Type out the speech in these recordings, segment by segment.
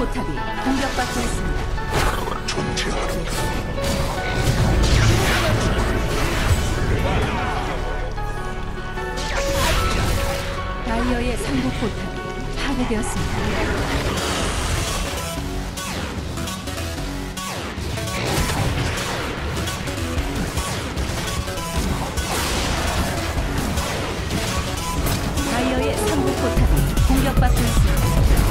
포탑이 공격받고 있습니다. 다이어의 상부 포탑이 파괴되었습니다. 다이어의 상부 포탑이 공격받고 있습니다.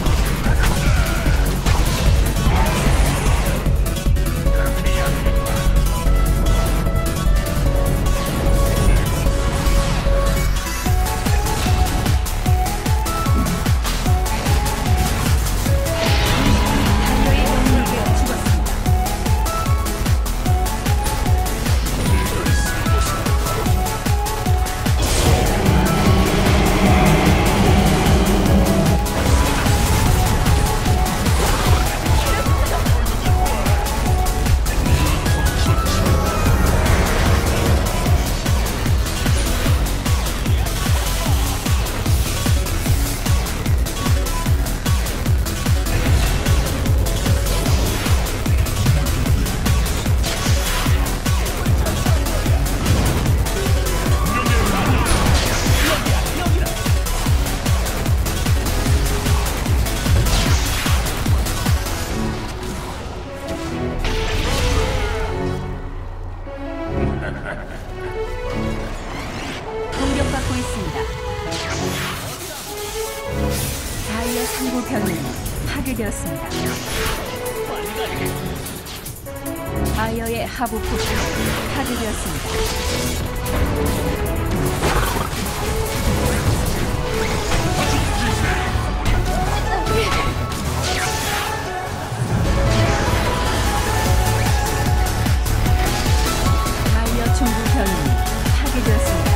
공격받고 있습니다. 다이어 상부 병력이 파괴되었습니다. 다이어의 하부 포탑이 파괴되었습니다. 다이어 중부 병력이 파괴되었습니다.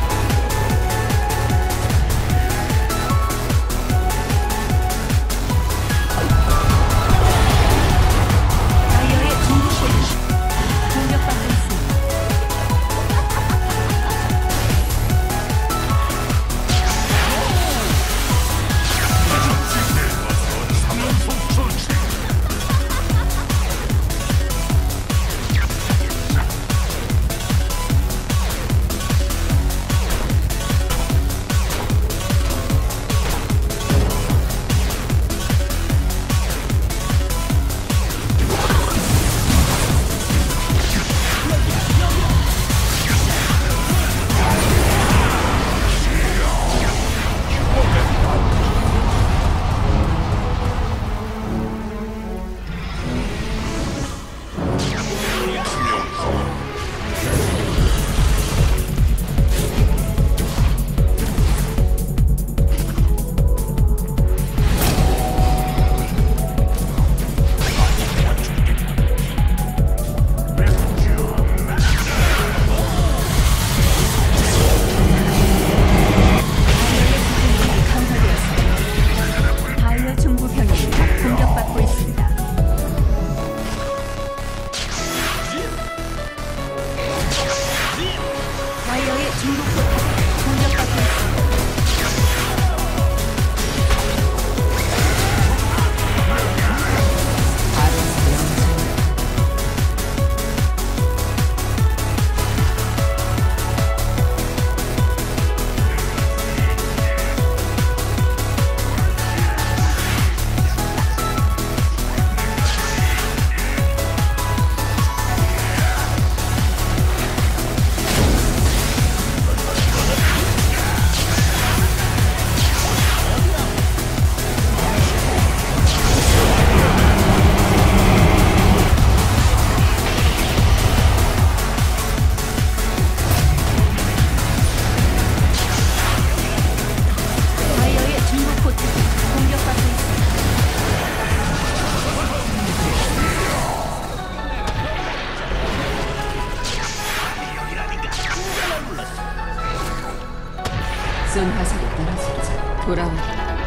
쏜 화살이 떨어지자 돌아온다.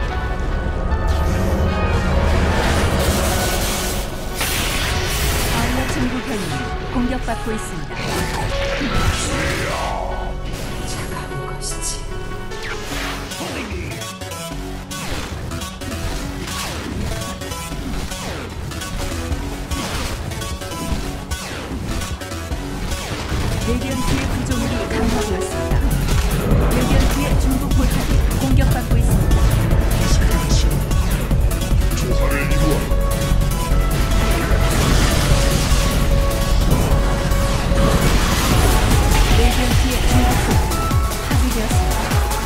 다이어 중부 병력이 공격받고 있습니다. 차가운 것이지. 레디언트의 구조물이 강화되었습니다. 레디언트의 중국 포탑이 공격받고 있습니다. 조사를 이루어 레디언트의 중국 포탑이 파괴되었습니다.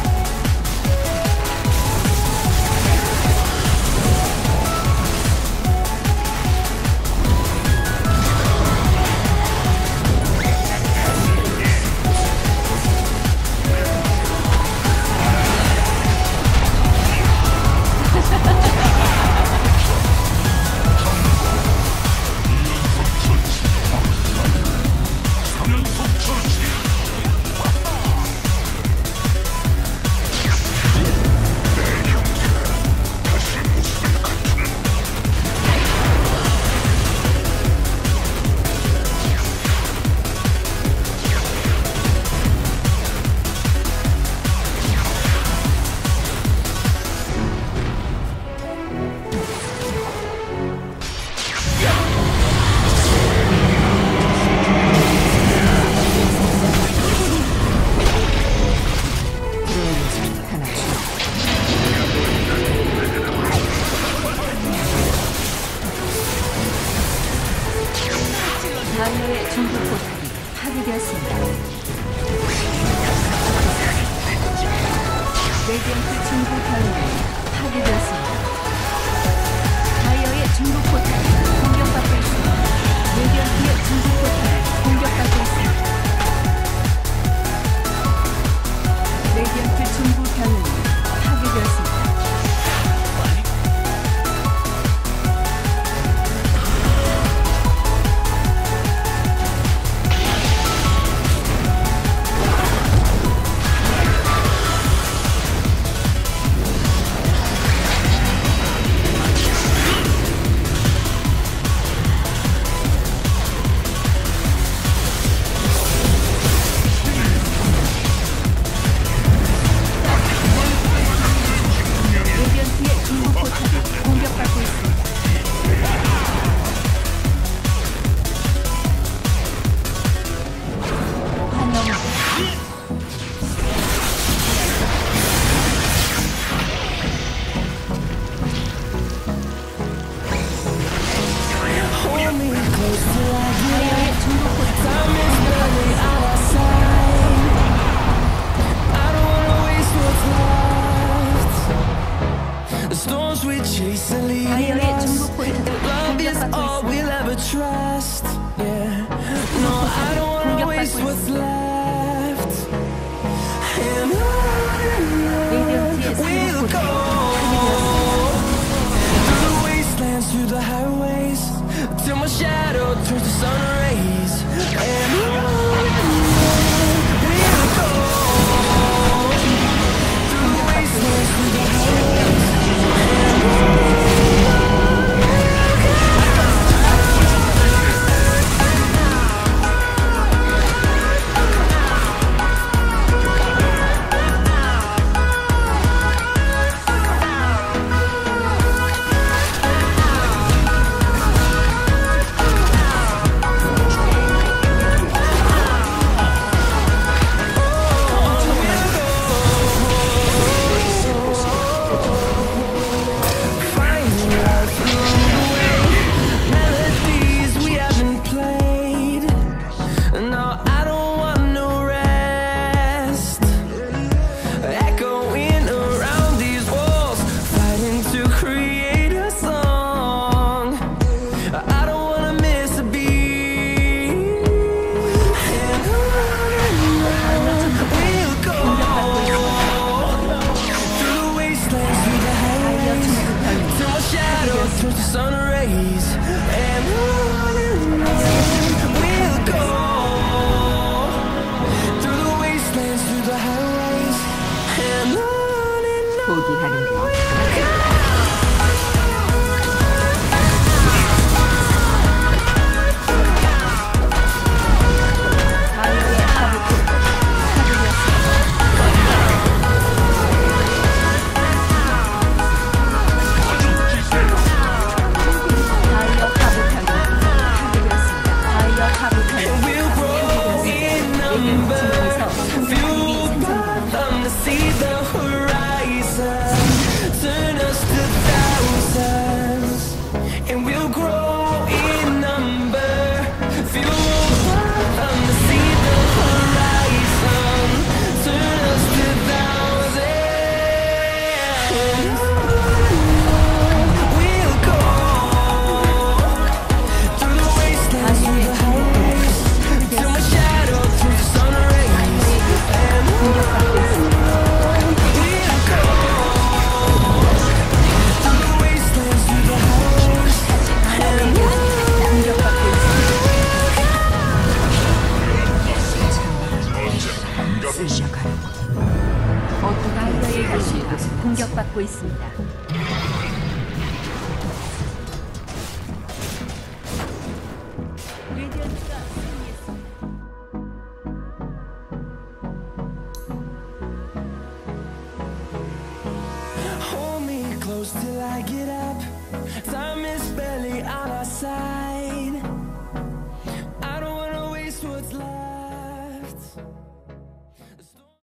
다이어의 중국 포탑이 파괴되었습니다. 레디언트 중국 병력이 파괴되었습니다. 다이어의 중국 포탑이 공격받고 있습니다. 레디언트의 중국 포탑이 공격받고 있습니다. 레디언트 중국 병력이 파괴되었습니다. 레디언트의 중국 포탑이 공격받고 있습니다. 환영. 다이어의 중국 포탑이 The storms we chase are leading 다이어의 us. 중국 포탑이 Love is 공격받고 all 있습니다. we'll ever trust. Yeah. No, I don't wanna waste what's left. And 레디언트의 on we'll 중국 go. 포탑이 파괴되었습니다. Through the wastelands, through the highways, till my shadow turns to sun rays. And on we'll go. Through the wastelands, through the highways. 쓰셔가라. 어떤 아이의 가시가 공격받고 있습니다. 레디언트가 승리했습니다. Hold me close till I get up. Time is barely on our side.